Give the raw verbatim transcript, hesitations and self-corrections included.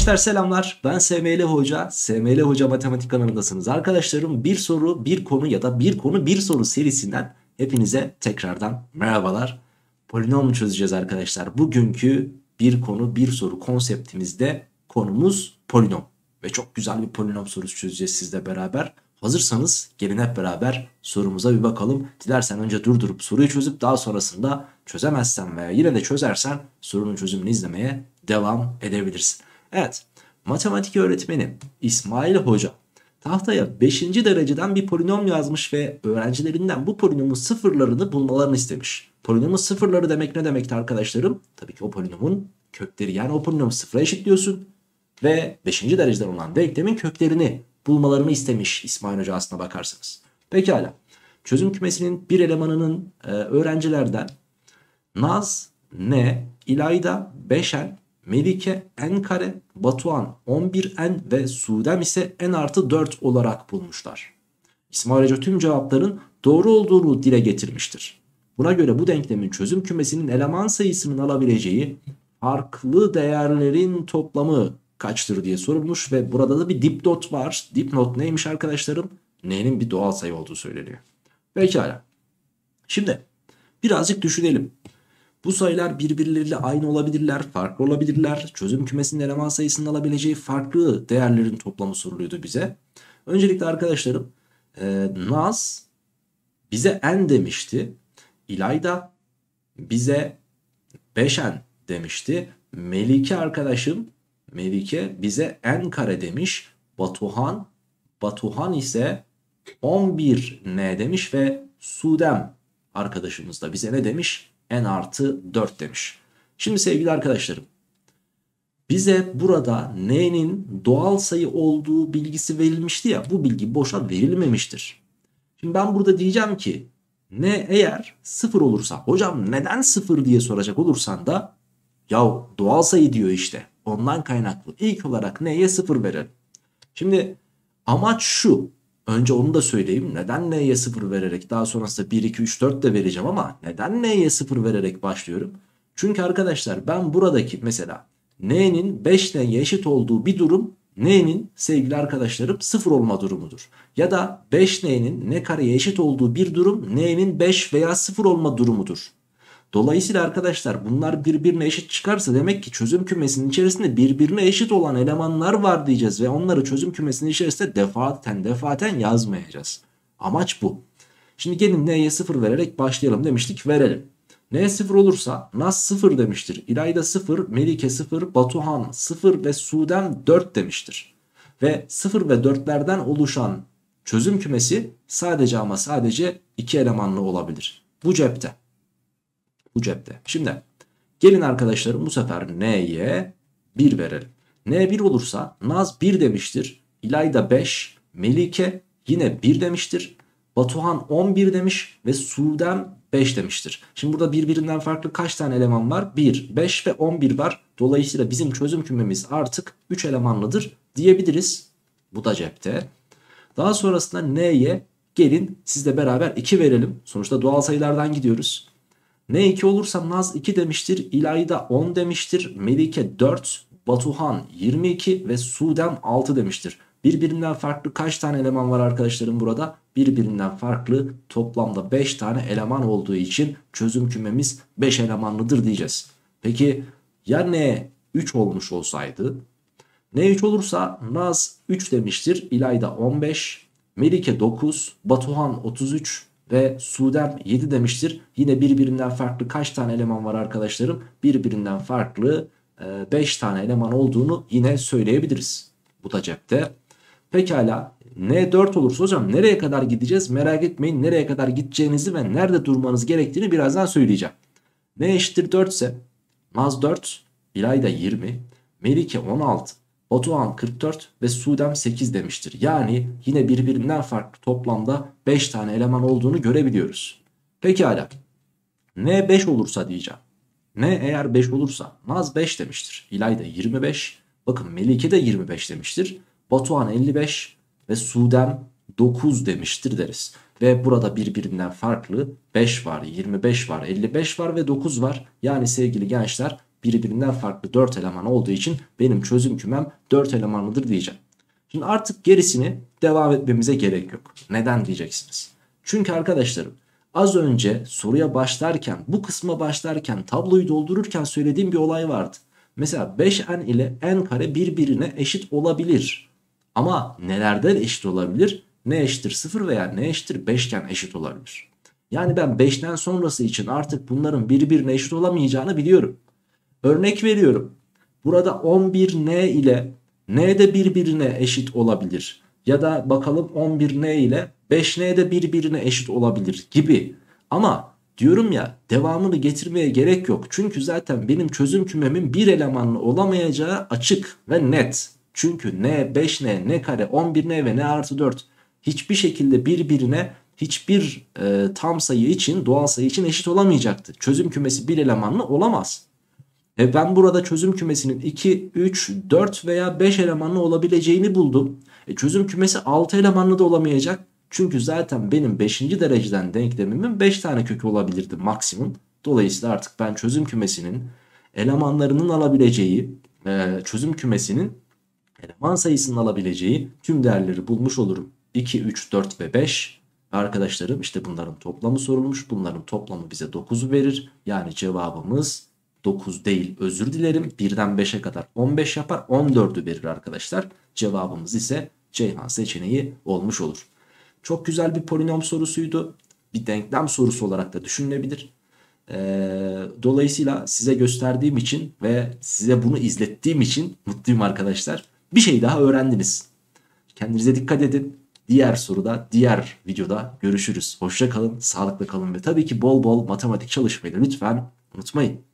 Gençler selamlar. Ben S M L Hoca. S M L Hoca Matematik kanalındasınız. Arkadaşlarım bir soru, bir konu ya da bir konu, bir soru serisinden hepinize tekrardan merhabalar. Polinom çözeceğiz arkadaşlar. Bugünkü bir konu, bir soru konseptimizde konumuz polinom. Ve çok güzel bir polinom sorusu çözeceğiz sizle beraber. Hazırsanız gelin hep beraber sorumuza bir bakalım. Dilersen önce durdurup soruyu çözüp daha sonrasında çözemezsen veya yine de çözersen sorunun çözümünü izlemeye devam edebilirsin. Evet, matematik öğretmeni İsmail Hoca tahtaya beşinci dereceden bir polinom yazmış ve öğrencilerinden bu polinomun sıfırlarını bulmalarını istemiş. Polinomun sıfırları demek ne demekti arkadaşlarım? Tabii ki o polinomun kökleri, yani o polinomu sıfıra eşitliyorsun ve beşinci dereceden olan denklemin köklerini bulmalarını istemiş İsmail Hoca aslına bakarsanız. Pekala, çözüm kümesinin bir elemanının e, öğrencilerden Naz, N, İlayda, beş N, Melike n kare, Batuhan on bir n ve Sudem ise n artı dört olarak bulmuşlar. İsmail Hoca tüm cevapların doğru olduğunu dile getirmiştir. Buna göre bu denklemin çözüm kümesinin eleman sayısının alabileceği farklı değerlerin toplamı kaçtır diye sorulmuş ve burada da bir dipnot var. Dipnot neymiş arkadaşlarım? N'nin bir doğal sayı olduğu söyleniyor. Pekala. Şimdi birazcık düşünelim. Bu sayılar birbirleriyle aynı olabilirler, farklı olabilirler. Çözüm kümesinin eleman sayısının alabileceği farklı değerlerin toplamı soruluyordu bize. Öncelikle arkadaşlarım e, Naz bize n demişti. İlayda bize beş n demişti. Melike arkadaşım, Melike bize n kare demiş. Batuhan, Batuhan ise on bir n demiş ve Sudem arkadaşımız da bize ne demiş? N artı dört demiş. Şimdi sevgili arkadaşlarım, bize burada n'nin doğal sayı olduğu bilgisi verilmişti ya, bu bilgi boşa verilmemiştir. Şimdi ben burada diyeceğim ki n eğer sıfır olursa, hocam neden sıfır diye soracak olursan da ya doğal sayı diyor işte, ondan kaynaklı ilk olarak n'ye sıfır verelim. Şimdi amaç şu, önce onu da söyleyeyim, neden n'ye sıfır vererek, daha sonrasında bir, iki, üç, dört de vereceğim ama neden n'ye sıfır vererek başlıyorum? Çünkü arkadaşlar ben buradaki mesela n'nin beş n'ye eşit olduğu bir durum, n'nin sevgili arkadaşlarım sıfır olma durumudur. Ya da beş n'nin n kareye eşit olduğu bir durum, n'nin beş veya sıfır olma durumudur. Dolayısıyla arkadaşlar bunlar birbirine eşit çıkarsa demek ki çözüm kümesinin içerisinde birbirine eşit olan elemanlar var diyeceğiz ve onları çözüm kümesinin içerisinde defaten defaten yazmayacağız. Amaç bu. Şimdi gelin n'ye sıfır vererek başlayalım demiştik, verelim. N sıfır olursa Naz sıfır demiştir. İlayda sıfır, Melike sıfır, Batuhan sıfır ve Sudem dört demiştir. Ve sıfır ve dörtlerden oluşan çözüm kümesi sadece ama sadece iki elemanlı olabilir. Bu cepte. Bu cepte. Şimdi gelin arkadaşlarım bu sefer n'ye bir verelim. N bir olursa Naz bir demiştir. İlayda beş, Melike yine bir demiştir. Batuhan on bir demiş ve Sudem beş demiştir. Şimdi burada birbirinden farklı kaç tane eleman var? bir, beş ve on bir var. Dolayısıyla bizim çözüm kümemiz artık üç elemanlıdır diyebiliriz. Bu da cepte. Daha sonrasında n'ye gelin sizle beraber iki verelim. Sonuçta doğal sayılardan gidiyoruz. N iki olursa Naz iki demiştir, İlayda on demiştir, Melike dört, Batuhan yirmi iki ve Sudem altı demiştir. Birbirinden farklı kaç tane eleman var arkadaşlarım burada? Birbirinden farklı toplamda beş tane eleman olduğu için çözüm kümemiz beş elemanlıdır diyeceğiz. Peki ya N üç olmuş olsaydı? N üç olursa Naz üç demiştir, İlayda on beş, Melike dokuz, Batuhan otuz üç ve Sudem yedi demiştir. Yine birbirinden farklı kaç tane eleman var arkadaşlarım? Birbirinden farklı beş tane eleman olduğunu yine söyleyebiliriz. Bu da cepte. Pekala N dört olursa hocam nereye kadar gideceğiz? Merak etmeyin, nereye kadar gideceğinizi ve nerede durmanız gerektiğini birazdan söyleyeceğim. N eşittir dört ise Naz dört, İlayda yirmi, Melike on altı, Batuhan kırk dört ve Sudem sekiz demiştir. Yani yine birbirinden farklı toplamda beş tane eleman olduğunu görebiliyoruz. Pekala N beş olursa diyeceğim. N eğer beş olursa Naz beş demiştir. İlayda yirmi beş. Bakın Melike de yirmi beş demiştir. Batuhan elli beş ve Sudem dokuz demiştir deriz. Ve burada birbirinden farklı beş var, yirmi beş var, elli beş var ve dokuz var. Yani sevgili gençler birbirinden farklı dört eleman olduğu için benim çözüm kümem dört elemanlıdır diyeceğim. Şimdi artık gerisini devam etmemize gerek yok. Neden diyeceksiniz? Çünkü arkadaşlarım az önce soruya başlarken, bu kısma başlarken, tabloyu doldururken söylediğim bir olay vardı. Mesela beş n ile n kare birbirine eşit olabilir. Ama nelerden eşit olabilir? N eşittir sıfır veya n eşittir beş iken eşit olabilir. Yani ben beşten sonrası için artık bunların birbirine eşit olamayacağını biliyorum. Örnek veriyorum. Burada on bir n ile n de birbirine eşit olabilir. Ya da bakalım on bir n ile beş n de birbirine eşit olabilir gibi. Ama diyorum ya, devamını getirmeye gerek yok. Çünkü zaten benim çözüm kümemin bir elemanlı olamayacağı açık ve net. Çünkü n, beş n, n kare, on bir n ve n artı dört hiçbir şekilde birbirine hiçbir e, tam sayı için, doğal sayı için eşit olamayacaktı. Çözüm kümesi bir elemanlı olamaz. E ben burada çözüm kümesinin iki, üç, dört veya beş elemanlı olabileceğini buldum. E çözüm kümesi altı elemanlı da olamayacak. Çünkü zaten benim beşinci dereceden denklemimin beş tane kökü olabilirdi maksimum. Dolayısıyla artık ben çözüm kümesinin elemanlarının alabileceği, e, çözüm kümesinin eleman sayısının alabileceği tüm değerleri bulmuş olurum. iki, üç, dört ve beş. Arkadaşlarım işte bunların toplamı sorulmuş. Bunların toplamı bize dokuzu verir. Yani cevabımız dokuz değil, özür dilerim. birden beşe kadar on beş yapar. on dördü verir arkadaşlar. Cevabımız ise Ceyhan seçeneği olmuş olur. Çok güzel bir polinom sorusuydu. Bir denklem sorusu olarak da düşünülebilir. Ee, dolayısıyla size gösterdiğim için ve size bunu izlettiğim için mutluyum arkadaşlar. Bir şey daha öğrendiniz. Kendinize dikkat edin. Diğer soruda, diğer videoda görüşürüz. Hoşça kalın, sağlıklı kalın ve tabii ki bol bol matematik çalışmayı lütfen unutmayın.